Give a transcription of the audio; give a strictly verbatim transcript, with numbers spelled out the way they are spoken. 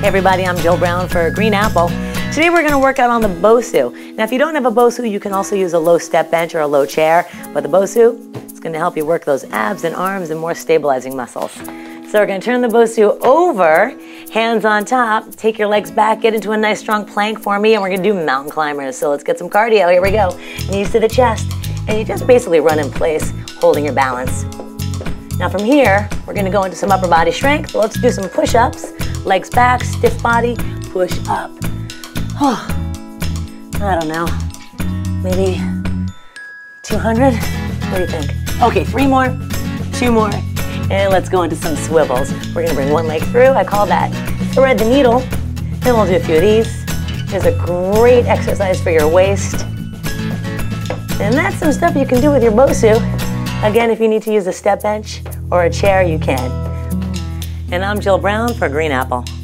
Hey everybody, I'm Jill Brown for Green Apple. Today we're going to work out on the Bosu. Now if you don't have a Bosu, you can also use a low step bench or a low chair, but the Bosu is going to help you work those abs and arms and more stabilizing muscles. So we're going to turn the Bosu over, hands on top, take your legs back, get into a nice strong plank for me, and we're going to do mountain climbers. So let's get some cardio. Here we go. Knees to the chest, and you just basically run in place, holding your balance. Now from here, we're going to go into some upper body strength. Let's do some push-ups. Legs back, stiff body, push up. Oh, I don't know, maybe two hundred? What do you think? Okay, three more, two more, and let's go into some swivels. We're gonna bring one leg through. I call that thread the needle. Then we'll do a few of these. There's a great exercise for your waist. And that's some stuff you can do with your Bosu. Again, if you need to use a step bench or a chair, you can. And I'm Jill Brown for Green Apple.